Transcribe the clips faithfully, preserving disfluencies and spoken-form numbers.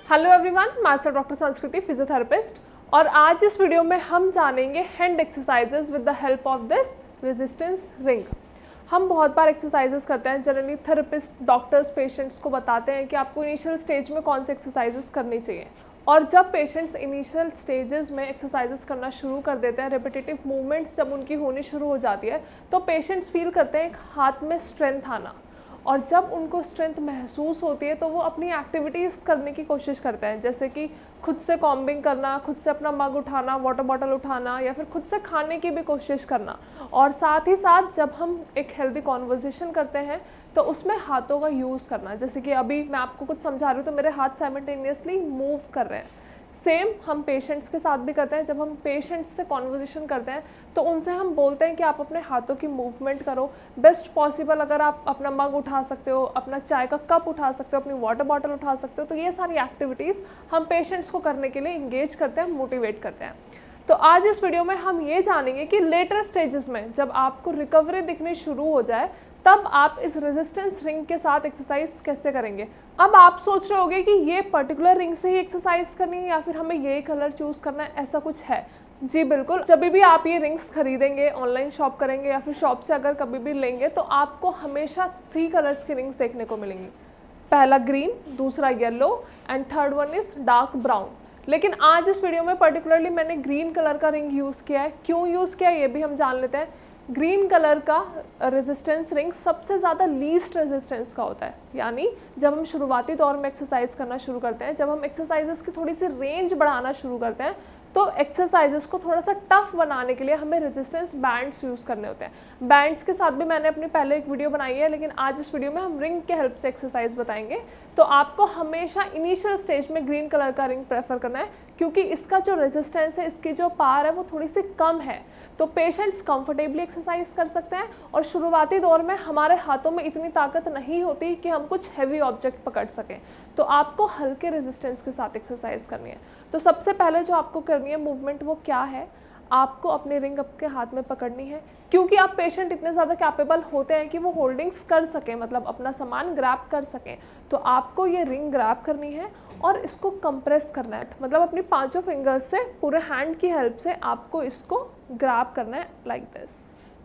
Hello everyone, master doctor Sanskriti physiotherapist. और आज इस वीडियो में हम जानेंगे hand exercises with the help of this resistance ring. हम बहुत बार एक्सरसाइजेस करते हैं, जनरली थेरेपिस्ट डॉक्टर्स पेशेंट्स को बताते हैं कि आपको इनिशियल स्टेज में कौन से एक्सरसाइजेस करनी चाहिए। और जब पेशेंट्स इनिशियल स्टेजेस में एक्सरसाइजेस करना शुरू कर देते हैं, रिपीटेटिव मूवमेंट्स जब उनकी होनी शुरू हो जाती है, तो पेशेंट्स फील करते हैं एक हाथ में स्ट्रेंथ आना। और जब उनको स्ट्रेंथ महसूस होती है तो वो अपनी एक्टिविटीज़ करने की कोशिश करते हैं, जैसे कि खुद से कॉम्बिंग करना, खुद से अपना मग उठाना, वाटर बॉटल उठाना, या फिर खुद से खाने की भी कोशिश करना। और साथ ही साथ जब हम एक हेल्दी कॉन्वर्जेशन करते हैं तो उसमें हाथों का यूज़ करना, जैसे कि अभी मैं आपको कुछ समझा रही हूँ तो मेरे हाथ साइमल्टेनियसली मूव कर रहे हैं। सेम हम पेशेंट्स के साथ भी करते हैं। जब हम पेशेंट्स से कॉन्वर्जेशन करते हैं तो उनसे हम बोलते हैं कि आप अपने हाथों की मूवमेंट करो बेस्ट पॉसिबल। अगर आप अपना मग उठा सकते हो, अपना चाय का कप उठा सकते हो, अपनी वाटर बॉटल उठा सकते हो, तो ये सारी एक्टिविटीज़ हम पेशेंट्स को करने के लिए इंगेज करते हैं, मोटिवेट करते हैं। तो आज इस वीडियो में हम ये जानेंगे कि लेटर स्टेजेस में जब आपको रिकवरी दिखनी शुरू हो जाए तब आप इस रेजिस्टेंस रिंग के साथ एक्सरसाइज कैसे करेंगे। अब आप सोच रहे होंगे कि ये पर्टिकुलर रिंग से ही एक्सरसाइज करनी है या फिर हमें यही कलर चूज़ करना है, ऐसा कुछ है? जी बिल्कुल। जब भी आप ये रिंग्स खरीदेंगे, ऑनलाइन शॉप करेंगे या फिर शॉप से अगर कभी भी लेंगे, तो आपको हमेशा थ्री कलर्स की रिंग्स देखने को मिलेंगी। पहला ग्रीन, दूसरा yellow and third one is dark brown. लेकिन आज इस वीडियो में पर्टिकुलरली मैंने ग्रीन कलर का रिंग यूज़ किया है। क्यों यूज़ किया है ये भी हम जान लेते हैं। ग्रीन कलर का रेजिस्टेंस रिंग सबसे ज़्यादा लीस्ट रेजिस्टेंस का होता है, यानी जब हम शुरुआती दौर में एक्सरसाइज करना शुरू करते हैं, जब हम एक्सरसाइजेस की थोड़ी सी रेंज बढ़ाना शुरू करते हैं, तो एक्सरसाइजेस को थोड़ा सा टफ बनाने के लिए हमें रेजिस्टेंस बैंड्स यूज़ करने होते हैं। बैंड्स के साथ भी मैंने अपनी पहले एक वीडियो बनाई है, लेकिन आज इस वीडियो में हम रिंग के हेल्प से एक्सरसाइज बताएंगे। तो आपको हमेशा इनिशियल स्टेज में ग्रीन कलर का रिंग प्रेफर करना है, क्योंकि इसका जो रेजिस्टेंस है, इसकी जो पावर है वो थोड़ी सी कम है, तो पेशेंट्स कंफर्टेबली एक्सरसाइज कर सकते हैं। और शुरुआती दौर में हमारे हाथों में इतनी ताकत नहीं होती कि हम कुछ हैवी ऑब्जेक्ट पकड़ सकें, तो आपको हल्के रेजिस्टेंस के साथ एक्सरसाइज करनी है। तो सबसे पहले जो आपको करनी है मूवमेंट वो क्या है, आपको अपनी रिंग आपके हाथ में पकड़नी है, क्योंकि आप पेशेंट इतने ज़्यादा कैपेबल होते हैं कि वो होल्डिंग्स कर सकें, मतलब अपना सामान ग्रैब कर सकें। तो आपको ये रिंग ग्रैब करनी है और इसको कंप्रेस करना है, मतलब अपनी पांचों फिंगर्स से, पूरे हैंड की हेल्प से आपको इसको ग्रैब करना है लाइक दिस,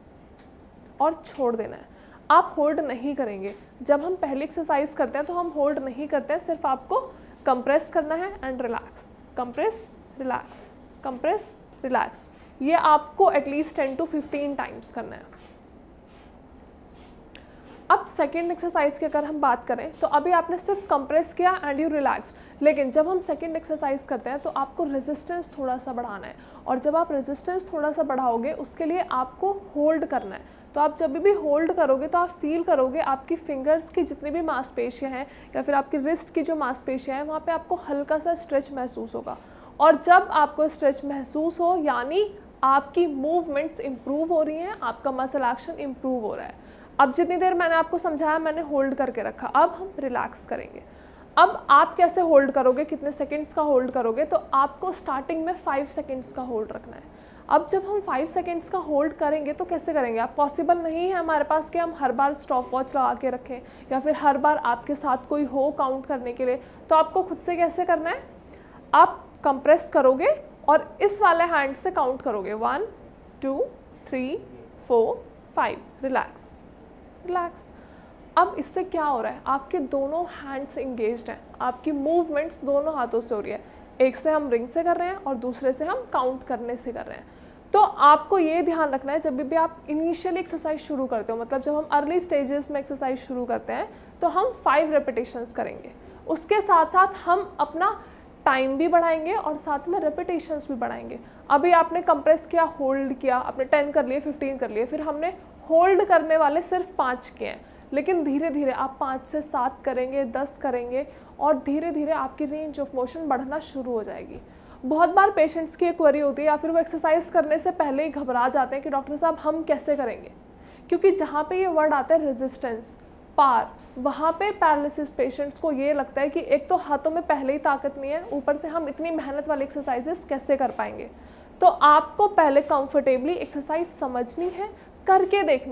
और छोड़ देना है। आप होल्ड नहीं करेंगे। जब हम पहली एक्सरसाइज करते हैं तो हम होल्ड नहीं करते हैं, सिर्फ आपको कंप्रेस करना है and relax, compress relax, compress relax. ये आपको at least ten to fifteen times करना है। अब सेकेंड एक्सरसाइज की अगर हम बात करें तो अभी आपने सिर्फ कंप्रेस किया एंड यू रिलैक्स, लेकिन जब हम सेकेंड एक्सरसाइज करते हैं तो आपको रेजिस्टेंस थोड़ा सा बढ़ाना है। और जब आप रेजिस्टेंस थोड़ा सा बढ़ाओगे उसके लिए आपको होल्ड करना है। तो आप जब भी होल्ड करोगे तो आप फील करोगे आपकी फिंगर्स की जितनी भी मांसपेशियां हैं या फिर आपकी रिस्ट की जो मांसपेशियां हैं, वहाँ पे आपको हल्का सा स्ट्रेच महसूस होगा। और जब आपको स्ट्रेच महसूस हो, यानी आपकी मूवमेंट्स इम्प्रूव हो रही हैं, आपका मसल एक्शन इम्प्रूव हो रहा है। अब जितनी देर मैंने आपको समझाया, मैंने होल्ड करके रखा, अब हम रिलैक्स करेंगे। अब आप कैसे होल्ड करोगे, कितने सेकंड्स का होल्ड करोगे, तो आपको स्टार्टिंग में फाइव सेकंड्स का होल्ड रखना है। अब जब हम फाइव सेकंड्स का होल्ड करेंगे तो कैसे करेंगे, आप पॉसिबल नहीं है हमारे पास कि हम हर बार स्टॉप वॉच लगा के रखें या फिर हर बार आपके साथ कोई हो काउंट करने के लिए। तो आपको खुद से कैसे करना है, आप कंप्रेस करोगे और इस वाले हैंड से काउंट करोगे, one two three four five, relax relax. अब इससे क्या हो रहा है, आपके दोनों हैंड्स इंगेज्ड हैं, आपकी मूवमेंट्स दोनों हाथों से हो रही है। एक से हम रिंग से कर रहे हैं और दूसरे से हम काउंट करने से कर रहे हैं। तो आपको ये ध्यान रखना है, जब भी आप इनिशियली एक्सरसाइज शुरू करते हो, मतलब जब हम अर्ली स्टेजेस में एक्सरसाइज शुरू करते हैं, तो हम फाइव रेपिटेशंस करेंगे। उसके साथ साथ हम अपना टाइम भी बढ़ाएंगे और साथ में रेपिटेशंस भी बढ़ाएंगे। अभी आपने कंप्रेस किया, होल्ड किया, आपने टेन कर लिए, फिफ्टीन कर लिए, फिर हमने होल्ड करने वाले सिर्फ पाँच किए हैं, लेकिन धीरे धीरे आप पाँच से सात करेंगे, दस करेंगे, और धीरे धीरे आपकी रेंज ऑफ मोशन बढ़ना शुरू हो जाएगी। बहुत बार पेशेंट्स की एक क्वेरी होती है या फिर वो एक्सरसाइज करने से पहले ही घबरा जाते हैं कि डॉक्टर साहब हम कैसे करेंगे, क्योंकि जहाँ पे ये वर्ड आता है रेजिस्टेंस, पार, वहाँ पे पैरालिसिस पेशेंट्स को ये लगता है कि एक तो हाथों में पहले ही ताकत नहीं है, ऊपर से हम इतनी मेहनत वाली एक्सरसाइजेस कैसे कर पाएंगे। तो आपको पहले कंफर्टेबली एक्सरसाइज समझनी है, करके देखनी है।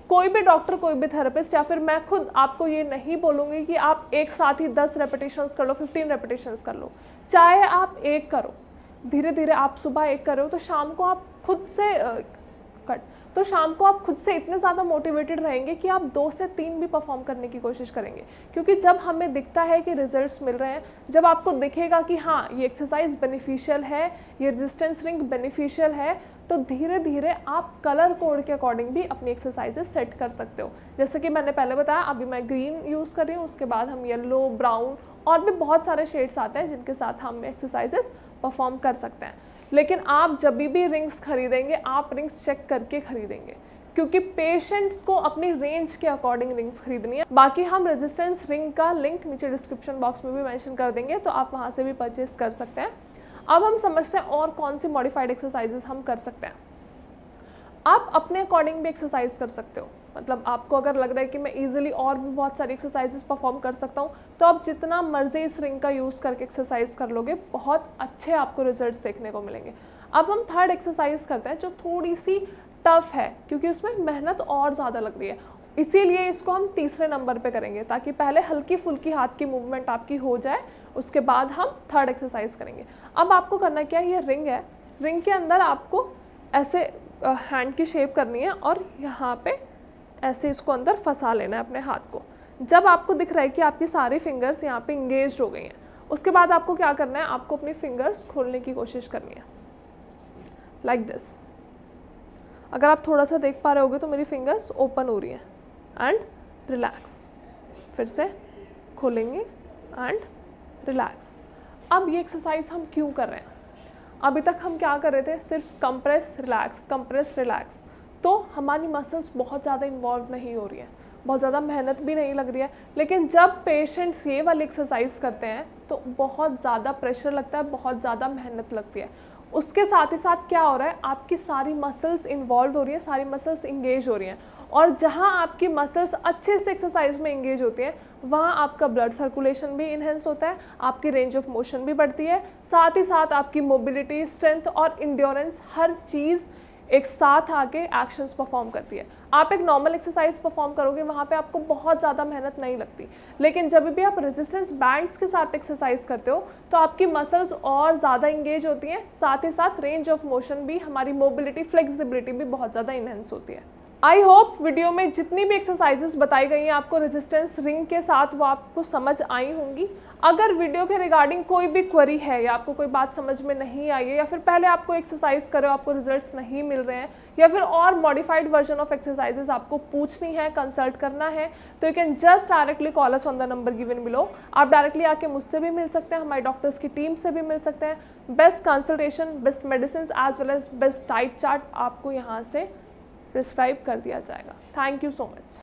कोई भी डॉक्टर, कोई भी थेरेपिस्ट, या फिर मैं खुद आपको ये नहीं बोलूँगी कि आप एक साथ ही दस रेपिटेशंस कर लो, फिफ्टीन रेपिटेशंस कर लो, चाहे आप एक करो, धीरे धीरे आप सुबह एक करो तो शाम को आप खुद से कट तो शाम को आप खुद से इतने ज़्यादा मोटिवेटेड रहेंगे कि आप दो से तीन भी परफॉर्म करने की कोशिश करेंगे। क्योंकि जब हमें दिखता है कि रिजल्ट्स मिल रहे हैं, जब आपको दिखेगा कि हाँ ये एक्सरसाइज बेनिफिशियल है, ये रेजिस्टेंस रिंग बेनिफिशियल है, तो धीरे धीरे आप कलर कोड के अकॉर्डिंग भी अपनी एक्सरसाइजेस सेट कर सकते हो। जैसे कि मैंने पहले बताया, अभी मैं ग्रीन यूज़ कर रही हूँ, उसके बाद हम येलो, ब्राउन और भी बहुत सारे शेड्स आते हैं जिनके साथ हम एक्सरसाइजेस परफॉर्म कर सकते हैं। लेकिन आप जब भी रिंग्स खरीदेंगे, आप रिंग्स चेक करके खरीदेंगे, क्योंकि पेशेंट्स को अपनी रेंज के अकॉर्डिंग रिंग्स खरीदनी है। बाकी हम रेजिस्टेंस रिंग का लिंक नीचे डिस्क्रिप्शन बॉक्स में भी मेंशन कर देंगे, तो आप वहाँ से भी परचेज कर सकते हैं। अब हम समझते हैं और कौन सी मॉडिफाइड एक्सरसाइजेस हम कर सकते हैं। आप अपने अकॉर्डिंग भी एक्सरसाइज कर सकते हो, मतलब आपको अगर लग रहा है कि मैं इजीली और भी बहुत सारी एक्सरसाइजेस परफॉर्म कर सकता हूँ, तो आप जितना मर्जी इस रिंग का यूज़ करके एक्सरसाइज कर लोगे, बहुत अच्छे आपको रिजल्ट्स देखने को मिलेंगे। अब हम थर्ड एक्सरसाइज करते हैं जो थोड़ी सी टफ है, क्योंकि उसमें मेहनत और ज़्यादा लग रही है, इसीलिए इसको हम तीसरे नंबर पे करेंगे, ताकि पहले हल्की फुल्की हाथ की मूवमेंट आपकी हो जाए, उसके बाद हम थर्ड एक्सरसाइज करेंगे। अब आपको करना क्या है, ये रिंग है, रिंग के अंदर आपको ऐसे हैंड की शेप करनी है और यहाँ पे ऐसे इसको अंदर फंसा लेना है अपने हाथ को। जब आपको दिख रहा है कि आपकी सारी फिंगर्स यहाँ पे इंगेज हो गई हैं, उसके बाद आपको क्या करना है, आपको अपनी फिंगर्स खोलने की कोशिश करनी है, लाइक दिस। अगर आप थोड़ा सा देख पा रहे होगे तो मेरी फिंगर्स ओपन हो रही हैं, एंड रिलैक्स, फिर से खोलेंगे एंड रिलैक्स। अब ये एक्सरसाइज हम क्यों कर रहे हैं? अभी तक हम क्या कर रहे थे, सिर्फ कंप्रेस रिलैक्स, कंप्रेस रिलैक्स, तो हमारी मसल्स बहुत ज़्यादा इन्वॉल्व नहीं हो रही हैं, बहुत ज़्यादा मेहनत भी नहीं लग रही है। लेकिन जब पेशेंट्स ये वाली एक्सरसाइज करते हैं तो बहुत ज़्यादा प्रेशर लगता है, बहुत ज़्यादा मेहनत लगती है। उसके साथ ही साथ क्या हो रहा है, आपकी सारी मसल्स इन्वॉल्व हो रही हैं, सारी मसल्स इंगेज हो रही हैं, और जहाँ आपकी मसल्स अच्छे से एक्सरसाइज में इंगेज होती हैं, वहाँ आपका ब्लड सर्कुलेशन भी इन्हेंस होता है, आपकी रेंज ऑफ मोशन भी बढ़ती है, साथ ही साथ आपकी मोबिलिटी, स्ट्रेंथ और इंड्योरेंस, हर चीज़ एक साथ आके एक्शंस परफॉर्म करती है। आप एक नॉर्मल एक्सरसाइज परफॉर्म करोगे, वहाँ पे आपको बहुत ज़्यादा मेहनत नहीं लगती, लेकिन जब भी आप रेजिस्टेंस बैंड्स के साथ एक्सरसाइज करते हो तो आपकी मसल्स और ज़्यादा इंगेज होती हैं, साथ ही साथ रेंज ऑफ मोशन भी, हमारी मोबिलिटी, फ्लेक्सिबिलिटी भी बहुत ज़्यादा इनहेंस होती है। आई होप वीडियो में जितनी भी एक्सरसाइजेस बताई गई हैं आपको रेजिस्टेंस रिंग के साथ वो आपको समझ आई होंगी। अगर वीडियो के रिगार्डिंग कोई भी क्वेरी है, या आपको कोई बात समझ में नहीं आई है, या फिर पहले आपको एक्सरसाइज करो आपको रिजल्ट्स नहीं मिल रहे हैं, या फिर और मॉडिफाइड वर्जन ऑफ एक्सरसाइजेस आपको पूछनी है, कंसल्ट करना है, तो you can just directly call us on the number given below. आप डायरेक्टली आके मुझसे भी मिल सकते हैं, हमारे डॉक्टर्स की टीम से भी मिल सकते हैं। Best consultation, best medicine as well as best diet chart आपको यहाँ से प्रिस्क्राइब कर दिया जाएगा। Thank you so much.